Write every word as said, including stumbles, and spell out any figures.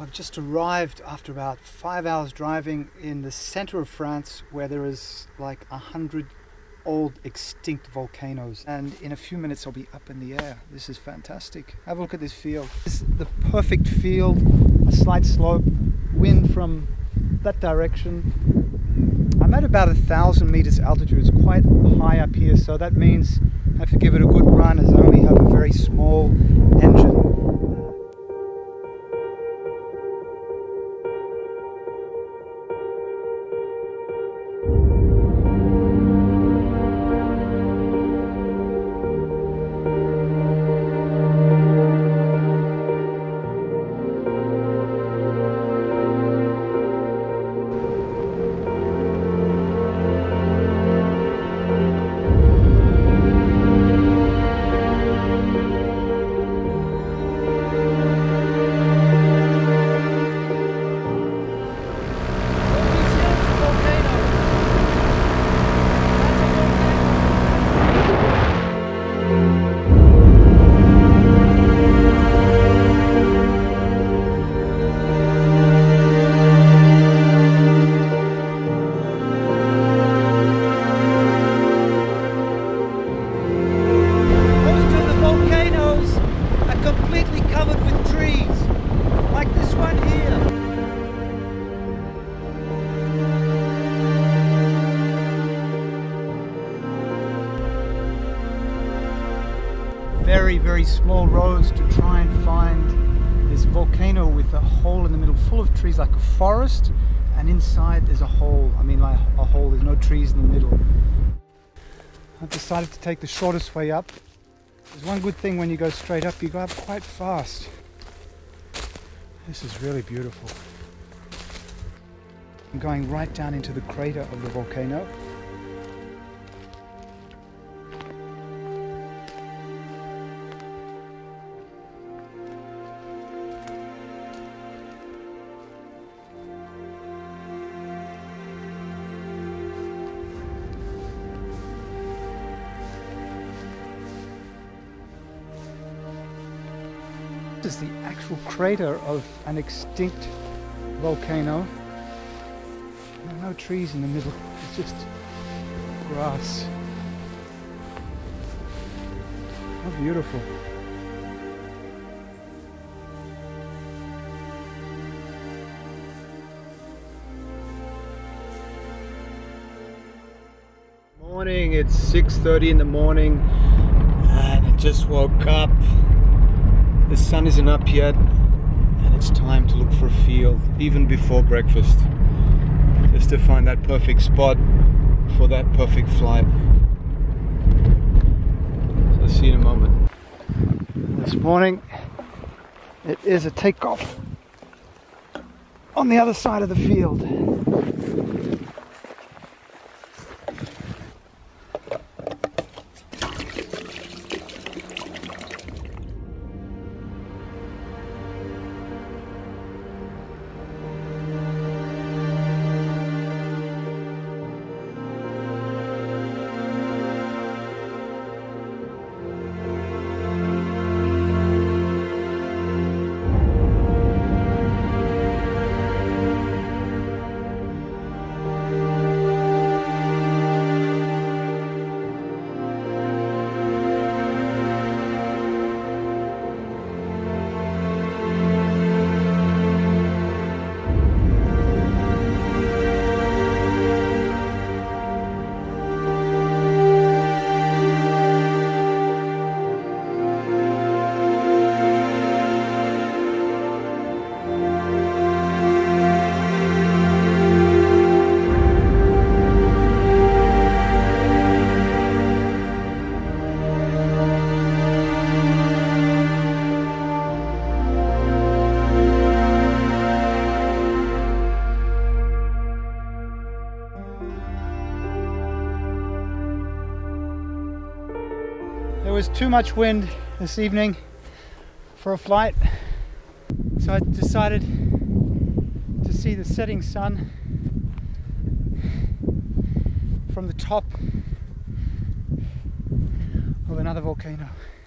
I've just arrived after about five hours driving in the center of France, where there is like a hundred old extinct volcanoes, and in a few minutes I'll be up in the air. This is fantastic. Have a look at this field. This is the perfect field, a slight slope, wind from that direction. I'm at about a thousand meters altitude. It's quite high up here, so that means I have to give it a good run as I only have a very small engine. Very, very small roads to try and find this volcano with a hole in the middle, full of trees, like a forest, and inside there's a hole. I mean, like a hole, there's no trees in the middle. I've decided to take the shortest way up. There's one good thing: when you go straight up, you go up quite fast. This is really beautiful. I'm going right down into the crater of the volcano. This is the actual crater of an extinct volcano. There are no trees in the middle, it's just grass. How beautiful. Morning, it's six thirty in the morning and I just woke up. The sun isn't up yet, and it's time to look for a field, even before breakfast, just to find that perfect spot for that perfect flight. So see you in a moment. This morning, it is a takeoff on the other side of the field. There was too much wind this evening for a flight, so I decided to see the setting sun from the top of another volcano.